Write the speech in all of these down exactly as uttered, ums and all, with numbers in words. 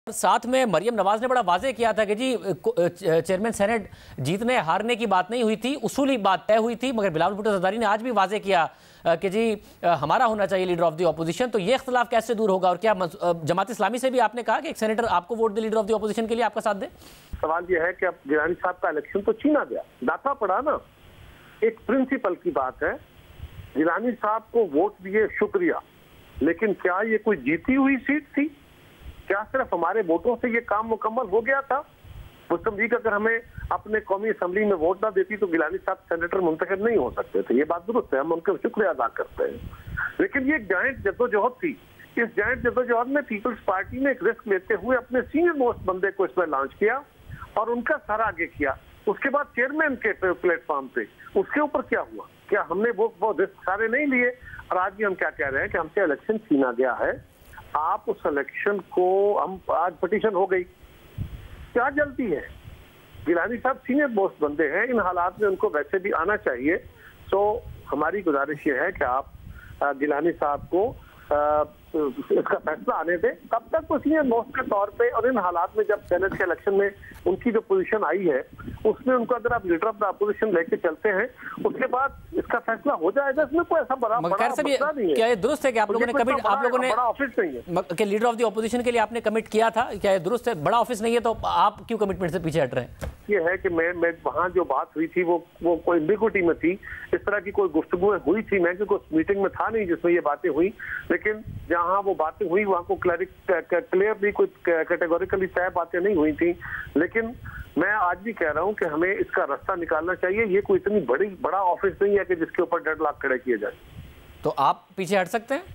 साथ में मरियम नवाज ने बड़ा वाजे किया था कि जी चेयरमैन सेनेट जीतने हारने की बात नहीं हुई थी, उसूली बात तय हुई थी। मगर बिलावल भुट्टो जरदारी ने आज भी वाजे किया कि जी हमारा होना चाहिए लीडर ऑफ द ऑपोजिशन। तो ये इख्तलाफ कैसे दूर होगा? और क्या जमात इस्लामी से भी आपने कहा कि एक सेनेटर आपको वोट दे लीडर ऑफ द ऑपोजिशन के लिए, आपका साथ दे? सवाल यह है कि अब गिलानी साहब का इलेक्शन तो छीना गया, दाता पड़ा ना। एक प्रिंसिपल की बात है, गिलानी साहब को वोट दिए, शुक्रिया, लेकिन क्या ये कोई जीती हुई सीट थी? क्या सिर्फ हमारे वोटों से ये काम मुकम्मल हो गया था? मुस्लिम लीग अगर हमें अपने कौमी असम्बली में वोट ना देती तो गिलानी साहब सेनेटर मुंतखब नहीं हो सकते थे। ये बात दुरुस्त है, हम उनका शुक्रिया अदा करते हैं। लेकिन ये जायंट जद्दोजहद थी। इस जायंट जद्दोजहद में पीपल्स पार्टी ने एक रिस्क लेते हुए अपने सीनियर मोस्ट बंदे को इसमें लॉन्च किया और उनका सर आगे किया। उसके बाद चेयरमैन के प्लेटफॉर्म पे उसके ऊपर क्या हुआ? क्या हमने वो वो रिस्क सारे नहीं लिए? और आज भी हम क्या कह रहे हैं कि हमसे इलेक्शन छीना गया है। आप उस इलेक्शन को, हम आज पिटीशन हो गई, क्या जल्दी है? गिलानी साहब सीनियर मोस्ट बंदे हैं, इन हालात में उनको वैसे भी आना चाहिए। तो हमारी गुजारिश ये है कि आप गिलानी साहब को आ, इसका फैसला आने दें। तब तक वो सीनियर मोस्ट के तौर पे और इन हालात में जब सेनेट के इलेक्शन में उनकी जो पोजीशन आई है उसमें उनको अगर आप लीडर ऑफ द अपोजिशन लेके चलते हैं, उसके बाद इसका फैसला हो जाएगा। इसमें कोई ऐसा बड़ा बड़ा मसला नहीं है। क्या ये दुरुस्त है कि आप लोगों ने कमिट आप लोगों ने बड़ा ऑफिस नहीं है कि लीडर ऑफ द ऑपोजिशन के लिए आपने कमिट किया था? क्या ये दुरुस्त है? बड़ा ऑफिस नहीं है तो आप क्यों कमिटमेंट से पीछे हट रहे हैं? ये है कि मैं मैं वहाँ जो बात हुई थी वो वो कोई एम्बिग्विटी में थी। इस तरह की कोई गुफ्तगू हुई थी, मैं क्योंकि उस मीटिंग में था नहीं जिसमें ये बातें हुई। लेकिन जहाँ वो बातें हुई वहाँ को क्लियरली कोई कैटेगोरिकली तय बातें नहीं हुई थी। लेकिन मैं आज भी कह रहा हूँ कि हमें इसका रास्ता निकालना चाहिए। ये कोई इतनी बड़ी बड़ा ऑफिस नहीं है कि जिसके ऊपर डेडलॉक खड़े किए जाए। तो आप पीछे हट सकते हैं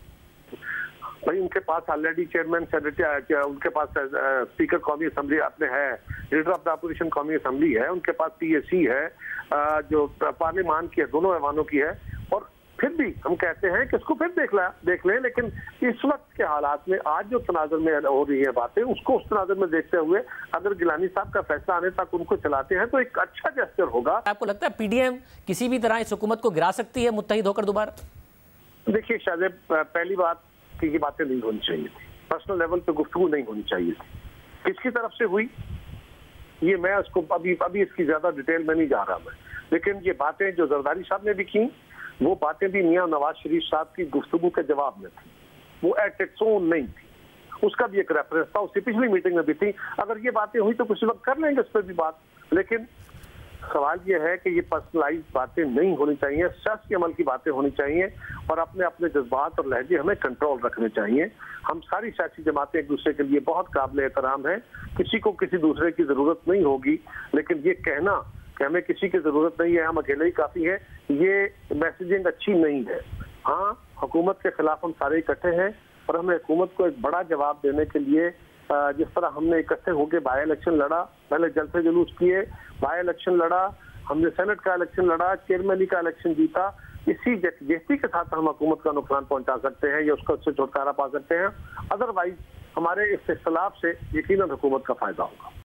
भाई? उनके पास ऑलरेडी चेयरमैन सेनेटर, उनके पास स्पीकर कौमी असम्बली अपने है, लीडर ऑफ द अपोजिशन कौमी असम्बली है, उनके पास पीएसी है जो पार्लियामान की है, दोनों ऐवानों की है। और फिर भी हम कहते हैं कि इसको फिर देख ला देख लें। लेकिन इस वक्त के हालात में आज जो तनाजुर में हो रही है बातें, उसको उस तनाजुर में देखते हुए अगर गिलानी साहब का फैसला आने तक उनको चलाते हैं तो एक अच्छा जेस्चर होगा। आपको लगता है पीडीएम किसी भी तरह इस हुकूमत को गिरा सकती है मुत्तहिद होकर दोबारा? देखिए शाहजेब, पहली बात कि ये बातें नहीं होनी चाहिए थी, पर्सनल लेवल पे गुफ्तगू नहीं होनी चाहिए थी। किसकी तरफ से हुई ये मैं उसको अभी अभी इसकी ज्यादा डिटेल में नहीं जा रहा मैं। लेकिन ये बातें जो जरदारी साहब ने भी की, वो बातें भी मियां नवाज शरीफ साहब की गुफ्तगू के जवाब में थी। वो एट इट्स ओन नहीं थी, उसका भी एक रेफरेंस था, उसकी पिछली मीटिंग में भी थी। अगर ये बातें हुई तो कुछ वक्त कर लेंगे उस पर भी बात। लेकिन सवाल ये है कि ये पर्सनलाइज बातें नहीं होनी चाहिए, सियासी अमल की बातें होनी चाहिए और अपने अपने जज्बात और लहजे हमें कंट्रोल रखने चाहिए। हम सारी सियासी जमातें एक दूसरे के लिए बहुत काबिल एहतराम है, किसी को किसी दूसरे की जरूरत नहीं होगी। लेकिन ये कहना कि हमें किसी की जरूरत नहीं है, हम अकेले ही काफी है, ये मैसेजिंग अच्छी नहीं है। हाँ, हुकूमत के खिलाफ हम सारे इकट्ठे हैं और हमें हुकूमत को एक बड़ा जवाब देने के लिए जिस तरह हमने इकट्ठे होकर बाई इलेक्शन लड़ा, पहले जलसे जुलूस किए, बाई इलेक्शन लड़ा, हमने सेनेट का इलेक्शन लड़ा, चेयरमैन का इलेक्शन जीता, इसी यकीन के साथ हम हुकूमत का नुकसान पहुंचा सकते हैं या उसका उससे छुटकारा पा सकते हैं। अदरवाइज हमारे इस इख्तिलाफ से यकीनन हुकूमत का फायदा होगा।